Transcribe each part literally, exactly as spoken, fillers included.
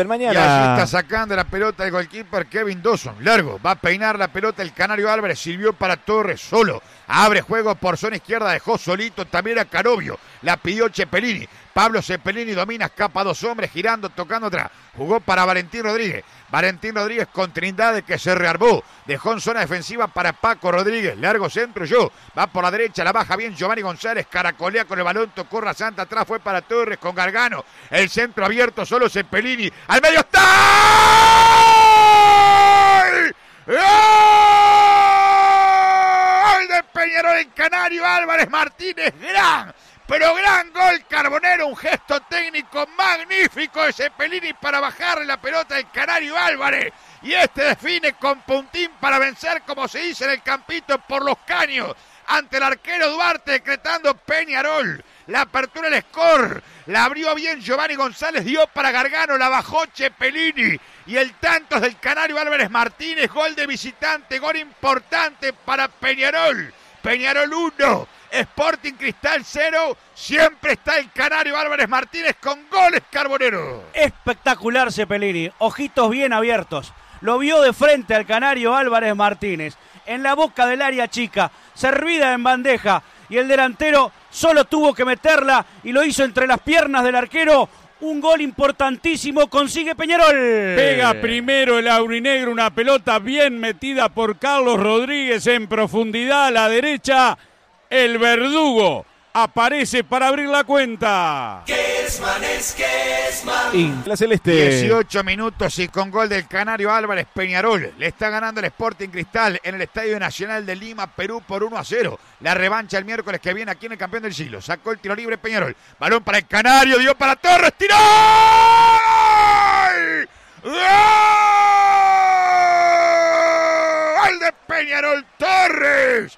Mañana. Y allí está sacando la pelota el goalkeeper Kevin Dawson. Largo, va a peinar la pelota el Canario Álvarez. Sirvió para Torres solo. Abre juego por zona izquierda, dejó solito también a Canovio. La pidió Cepelini. Pablo Cepelini domina, escapa a dos hombres, girando, tocando atrás. Jugó para Valentín Rodríguez. Valentín Rodríguez con Trindade que se rearmó. Dejó en zona defensiva para Paco Rodríguez. Largo centro yo. Va por la derecha, la baja bien Giovanni González. Caracolea con el balón, tocó Rasanta. Atrás fue para Torres con Gargano. El centro abierto, solo Cepelini. Al medio está. ¡Gol! ¡Gol de Peñarol en Canario Álvarez Martínez! ¡Gran! Pero gran gol Carbonero, un gesto técnico magnífico de Cepelini para bajarle la pelota al Canario Álvarez. Y este define con puntín para vencer, como se dice en el campito, por los caños. Ante el arquero Duarte, decretando Peñarol. La apertura del score, la abrió bien Giovanni González, dio para Gargano, la bajó Cepelini. Y el tanto es del Canario Álvarez Martínez, gol de visitante, gol importante para Peñarol. Peñarol uno. Sporting Cristal cero, siempre está el Canario Álvarez Martínez con goles Carbonero. Espectacular Cepelini, ojitos bien abiertos. Lo vio de frente al Canario Álvarez Martínez, en la boca del área chica, servida en bandeja, y el delantero solo tuvo que meterla y lo hizo entre las piernas del arquero. Un gol importantísimo consigue Peñarol. Pega primero el aurinegro, una pelota bien metida por Carlos Rodríguez en profundidad a la derecha. El verdugo aparece para abrir la cuenta. Kessman es Kessman. La Celeste. dieciocho minutos y con gol del Canario Álvarez Peñarol. Le está ganando el Sporting Cristal en el Estadio Nacional de Lima, Perú por uno a cero. La revancha el miércoles que viene aquí en el campeón del siglo. Sacó el tiro libre Peñarol. Balón para el Canario, dio para Torres, tiró. ¡Gol! ¡Gol de Peñarol! ¡Torres!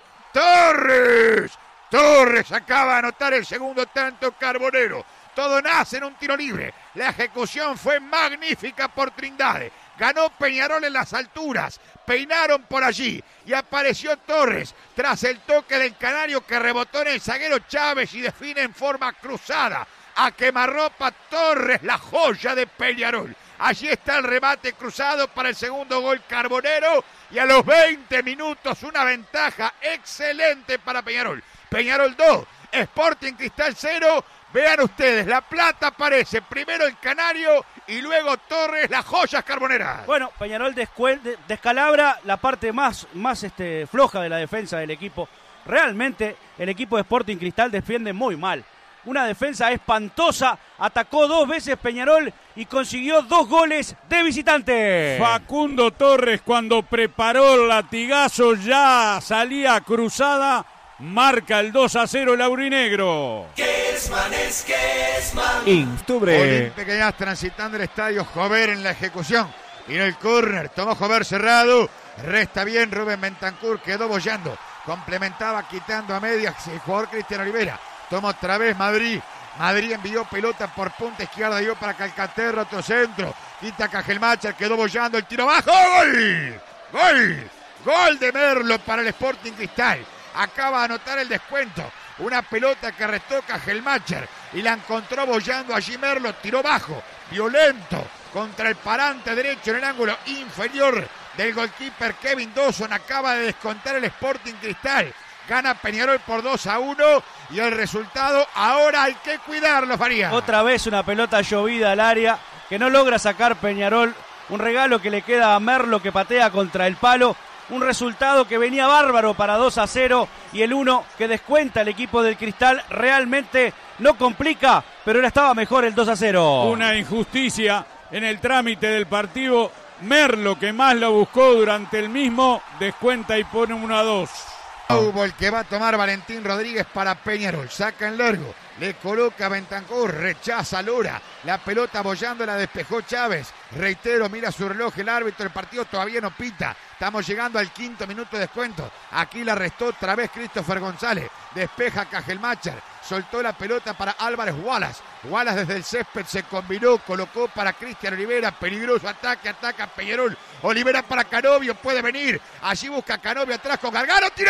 ¡Torres! Torres acaba de anotar el segundo tanto Carbonero. Todo nace en un tiro libre. La ejecución fue magnífica por Trindade. Ganó Peñarol en las alturas. Peinaron por allí y apareció Torres tras el toque del Canario que rebotó en el zaguero Chávez y define en forma cruzada. A quemarropa Torres, la joya de Peñarol. Allí está el remate cruzado para el segundo gol Carbonero y a los veinte minutos una ventaja excelente para Peñarol. Peñarol dos, Sporting Cristal cero. Vean ustedes, la plata aparece primero el Canario y luego Torres, las joyas carboneras. Bueno, Peñarol descuel- de- descalabra la parte más, más este, floja de la defensa del equipo. Realmente el equipo de Sporting Cristal defiende muy mal. Una defensa espantosa, atacó dos veces Peñarol y consiguió dos goles de visitante. Facundo Torres, cuando preparó el latigazo, ya salía cruzada, marca el dos a cero el aurinegro. Kessman es Kessman. Octubre. Olimpia que ya transitando el estadio, Jover en la ejecución. Vino el córner, tomó Jover cerrado, resta bien Rubén Bentancur, quedó bollando, complementaba quitando a medias el jugador Cristian Olivera. Toma otra vez Madrid. Madrid envió pelota por punta izquierda, dio para Calcaterra, otro centro. Quita Cajelmacher, quedó bollando el tiro bajo. ¡Gol! ¡Gol! Gol de Merlo para el Sporting Cristal. Acaba de anotar el descuento. Una pelota que restó Cajelmacher y la encontró bollando allí Merlo. Tiró bajo, violento, contra el parante derecho en el ángulo inferior del goalkeeper Kevin Dawson. Acaba de descontar el Sporting Cristal. Gana Peñarol por dos a uno y el resultado ahora hay que cuidarlo, Faría. Otra vez una pelota llovida al área que no logra sacar Peñarol. Un regalo que le queda a Merlo que patea contra el palo. Un resultado que venía bárbaro para dos a cero y el uno que descuenta el equipo del Cristal realmente no complica, pero era estaba mejor el dos a cero. Una injusticia en el trámite del partido. Merlo, que más lo buscó durante el mismo, descuenta y pone uno a dos. Hubo el que va a tomar Valentín Rodríguez para Peñarol, saca en largo, le coloca Bentancur, rechaza Lora, la pelota bollando la despejó Chávez, reitero, mira su reloj el árbitro, el partido todavía no pita, estamos llegando al quinto minuto de descuento, aquí la restó otra vez Christopher González, despeja Cajelmacher, soltó la pelota para Álvarez Wallace, Wallace desde el césped se combinó, colocó para Cristian Olivera, peligroso ataque, ataca Peñarol, Olivera para Canovio, puede venir, allí busca Canovio atrás con Gargano, tiró,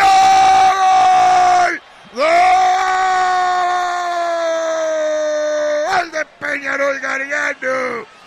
¡gol! ¡Gol! ¡Gol de Peñarol Gargano!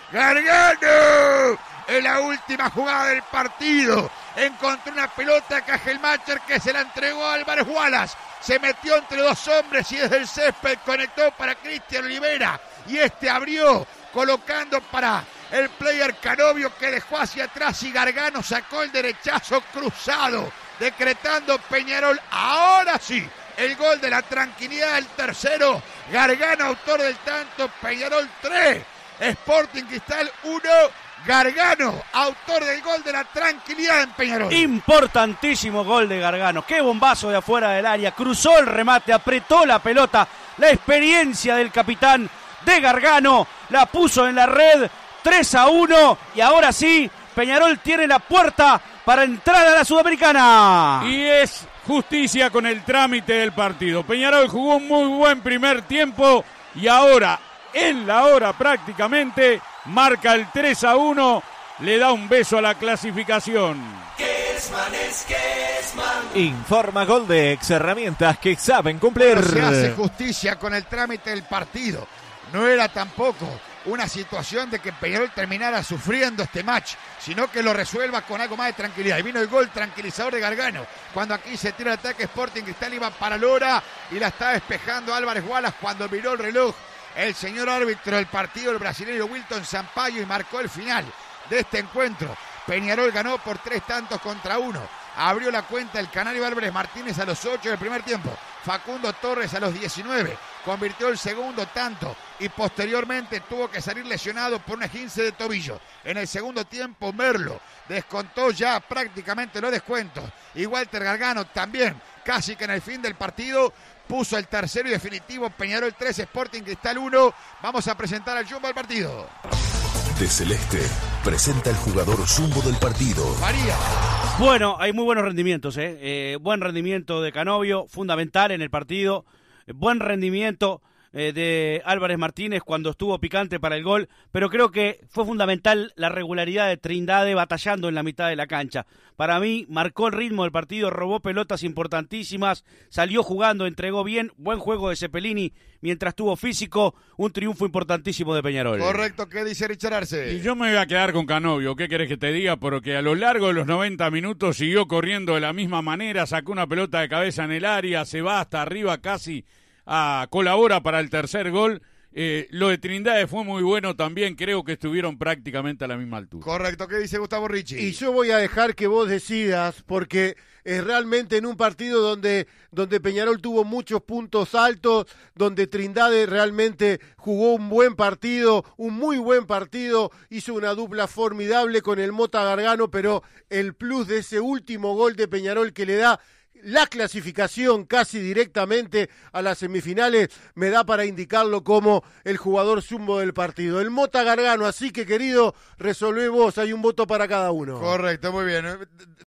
Gargano. En la última jugada del partido encontró una pelota a Cajelmacher que se la entregó a Álvarez Wallace. Se metió entre dos hombres y desde el césped conectó para Cristian Olivera. Y este abrió colocando para el player Canovio, que dejó hacia atrás, y Gargano sacó el derechazo cruzado, decretando Peñarol ahora sí el gol de la tranquilidad, el tercero. Gargano, autor del tanto. Peñarol tres, Sporting Cristal uno. Gargano, autor del gol de la tranquilidad en Peñarol. Importantísimo gol de Gargano. Qué bombazo de afuera del área. Cruzó el remate, apretó la pelota. La experiencia del capitán de Gargano la puso en la red. tres a uno. Y ahora sí, Peñarol tiene la puerta para entrar a la Sudamericana. Y es justicia con el trámite del partido. Peñarol jugó un muy buen primer tiempo y ahora, en la hora prácticamente, marca el tres a uno, le da un beso a la clasificación. Kesman es Kesman. Informa Goldex, herramientas que saben cumplir. No se hace justicia con el trámite del partido. No era tampoco una situación de que Peñarol terminara sufriendo este match, sino que lo resuelva con algo más de tranquilidad. Y vino el gol tranquilizador de Gargano, cuando aquí se tira el ataque. Sporting Cristal iba para Lora y la está despejando Álvarez Wallace cuando miró el reloj el señor árbitro del partido, el brasileño Wilton Sampaio, y marcó el final de este encuentro. Peñarol ganó por tres tantos contra uno. Abrió la cuenta el canario Álvarez Martínez a los ocho del primer tiempo. Facundo Torres a los diecinueve convirtió el segundo tanto y posteriormente tuvo que salir lesionado por un esguince de tobillo. En el segundo tiempo Merlo descontó ya prácticamente los descuentos. Y Walter Gargano también, casi que en el fin del partido, puso el tercero y definitivo. Peñarol tres, Sporting Cristal uno. Vamos a presentar al Jumbo del partido. De Celeste presenta el jugador Jumbo del partido. María. Bueno, hay muy buenos rendimientos, ¿eh? Eh, buen rendimiento de Canovio, fundamental en el partido. Eh, buen rendimiento eh, de Álvarez Martínez cuando estuvo picante para el gol, pero creo que fue fundamental la regularidad de Trindade batallando en la mitad de la cancha. Para mí marcó el ritmo del partido, robó pelotas importantísimas, salió jugando, entregó bien, buen juego de Cepelini mientras tuvo físico, un triunfo importantísimo de Peñarol. Correcto, ¿qué dice Richard Arce? Y yo me voy a quedar con Canovio, ¿qué querés que te diga? Porque a lo largo de los noventa minutos siguió corriendo de la misma manera, sacó una pelota de cabeza en el área, se va hasta arriba casi, a, colabora para el tercer gol. Eh, lo de Trindade fue muy bueno también, creo que estuvieron prácticamente a la misma altura. Correcto, ¿qué dice Gustavo Ricci? Y yo voy a dejar que vos decidas, porque es realmente en un partido donde, donde Peñarol tuvo muchos puntos altos, donde Trindade realmente jugó un buen partido, un muy buen partido, hizo una dupla formidable con el Mota Gargano, pero el plus de ese último gol de Peñarol que le da la clasificación casi directamente a las semifinales me da para indicarlo como el jugador Jumbo del partido, el Mota Gargano. Así que, querido, resolvé vos, hay un voto para cada uno. Correcto, muy bien.